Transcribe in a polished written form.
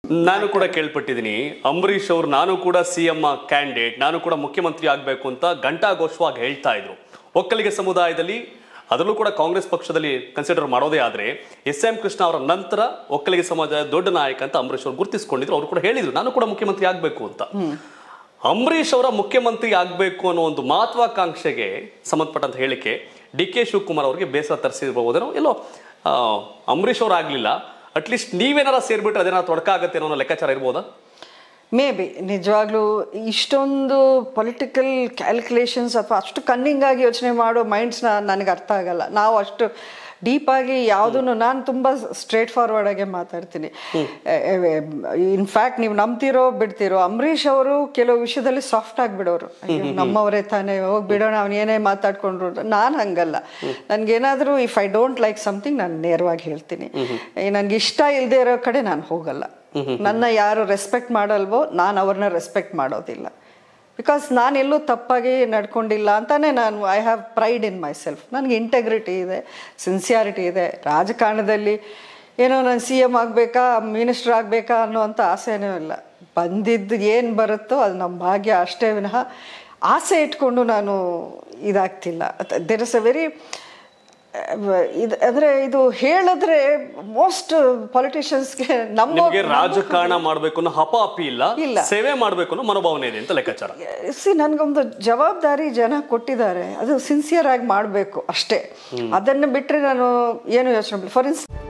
ನಾನು ಕೂಡ ಕೇಳ್ಪಟ್ಟಿದ್ದೀನಿ, ಅಂಬರೀಷ್ ಅವರು ನಾನು ಕೂಡ ಸಿಎಂ ಕ್ಯಾಂಡಿಡೇಟ್, ನಾನು ಕೂಡ ಮುಖ್ಯಮಂತ್ರಿ ಆಗಬೇಕು ಅಂತ ಘಂಟಾಘೋಷವಾಗಿ ಹೇಳ್ತಾ ಇದ್ರು. ಒಕ್ಕಲಿಗ ಸಮುದಾಯದಲ್ಲಿ ಅದರಲ್ಲೂ ಕೂಡ ಕಾಂಗ್ರೆಸ್ ಪಕ್ಷದಲ್ಲಿ ಕನ್ಸಿಡರ್ ಮಾಡೋದೇ ಆದ್ರೆ ಎಸ್.ಎಂ. ಕೃಷ್ಣ ಅವರ ನಂತರ ಒಕ್ಕಲಿಗ ಸಮಾಜದ ದೊಡ್ಡ ನಾಯಕ ಅಂತ ಅಂಬರೀಷ್ ಅವರು ಗುರುತಿಸಿಕೊಂಡಿದ್ರು. ಅವರು ಕೂಡ ಹೇಳಿದ್ರು ನಾನು ಕೂಡ ಮುಖ್ಯಮಂತ್ರಿ ಆಗಬೇಕು ಅಂತ. ಅಂಬರೀಷ್ ಅವರ ಮುಖ್ಯಮಂತ್ರಿ ಆಗಬೇಕು ಅನ್ನೋ ಒಂದು ಮಹತ್ವಾಕಾಂಕ್ಷೆಗೆ ಸಂಬಂಧಪಟ್ಟಂತ ಹೇಳಿಕೆ ಡಿ.ಕೆ. ಶಿವಕುಮಾರ್ ಅವರಿಗೆ ಬೇಸರ ತರಿಸಿರ್ಬಹುದೇನೋ. ಎಲ್ಲೋ ಅಂಬರೀಷ್ ಅವರು ಆಗ್ಲಿಲ್ಲ, ಅಟ್ಲೀಸ್ಟ್ ನೀವೇನಾರ ಸೇರ್ಬಿಟ್ರೆ ಅದೇನಾರ ತೊಡಕ ಆಗತ್ತೆ ಅನ್ನೋ ಲೆಕ್ಕಾಚಾರ ಇರ್ಬೋದಾ? ಮೇ ಬಿ ನಿಜವಾಗ್ಲೂ ಇಷ್ಟೊಂದು ಪೊಲಿಟಿಕಲ್ ಕ್ಯಾಲ್ಕುಲೇಷನ್ಸ್ ಅಥವಾ ಅಷ್ಟು ಕನ್ನಿಂಗಾಗಿ ಯೋಚನೆ ಮಾಡೋ ಮೈಂಡ್ಸ್ನ ನನಗೆ ಅರ್ಥ ಆಗಲ್ಲ. ನಾವು ಅಷ್ಟು ಡೀಪಾಗಿ ಯಾವುದನ್ನು, ನಾನು ತುಂಬ ಸ್ಟ್ರೇಟ್ ಫಾರ್ವರ್ಡ್ ಆಗಿ ಮಾತಾಡ್ತೀನಿ. ಇನ್ಫ್ಯಾಕ್ಟ್ ನೀವು ನಂಬ್ತಿರೋ ಬಿಡ್ತಿರೋ, ಅಂಬರೀಷ್ ಅವರು ಕೆಲವು ವಿಷಯದಲ್ಲಿ ಸಾಫ್ಟ್ ಆಗಿಬಿಡೋರು. ನಮ್ಮವರೇ ತಾನೇ, ಹೋಗಿ ಬಿಡೋಣ ಅವ್ನು ಏನೇ ಮಾತಾಡ್ಕೊಂಡ್ರು. ನಾನು ಹಂಗಲ್ಲ. ನನಗೇನಾದರೂ if I don't like something ನಾನು ನೇರವಾಗಿ ಹೇಳ್ತೀನಿ. ನನಗೆ ಇಷ್ಟ ಇಲ್ಲದೆ ಇರೋ ಕಡೆ ನಾನು ಹೋಗಲ್ಲ. ನನ್ನ ಯಾರು ರೆಸ್ಪೆಕ್ಟ್ ಮಾಡಲ್ವೋ ನಾನು ಅವ್ರನ್ನ ರೆಸ್ಪೆಕ್ಟ್ ಮಾಡೋದಿಲ್ಲ. ಬಿಕಾಸ್ ನಾನೆಲ್ಲೂ ತಪ್ಪಾಗಿ ನಡ್ಕೊಂಡಿಲ್ಲ ಅಂತಾನೆ ನಾನು I have pride in myself. ನನಗೆ ಇಂಟೆಗ್ರಿಟಿ ಇದೆ, ಸಿನ್ಸಿಯಾರಿಟಿ ಇದೆ. ರಾಜಕಾರಣದಲ್ಲಿ ಏನೋ ನಾನು CM ಆಗಬೇಕಾ, ಮಿನಿಸ್ಟರ್ ಆಗಬೇಕಾ ಅನ್ನೋವಂಥ ಆಸೆನೂ ಇಲ್ಲ. ಬಂದಿದ್ದು ಏನು ಬರುತ್ತೋ ಅದು ನಮ್ಮ ಭಾಗ್ಯ ಅಷ್ಟೇ ವಿನಃ ಆಸೆ ಇಟ್ಕೊಂಡು ನಾನು ಇದಾಗ್ತಿಲ್ಲ. ದೇರ್ ಇಸ್ ಅ ವೆರಿ ಅಂದ್ರೆ ಇದು ಹೇಳಿದ್ರೆ ಮೋಸ್ಟ್ ಪೊಲಿಟಿಷಿಯನ್ಸ್ಗೆ ನಮಗೆ ರಾಜಕಾರಣ ಮಾಡಬೇಕು ಅನ್ನೋ ಹಪಾಪಿ ಇಲ್ಲ, ಸೇವೆ ಮಾಡಬೇಕು ಅನ್ನೋ ಮನೋಭಾವನೆ ಇದೆ ಅಂತ ಲೆಕ್ಕಾಚಾರ. ನನ್ಗೊಂದು ಜವಾಬ್ದಾರಿ ಜನ ಕೊಟ್ಟಿದ್ದಾರೆ, ಅದು ಸಿನ್ಸಿಯರ್ ಆಗಿ ಮಾಡಬೇಕು ಅಷ್ಟೇ. ಅದನ್ನು ಬಿಟ್ಟರೆ ನಾನು ಏನು ಯೋಚನೆ. For instance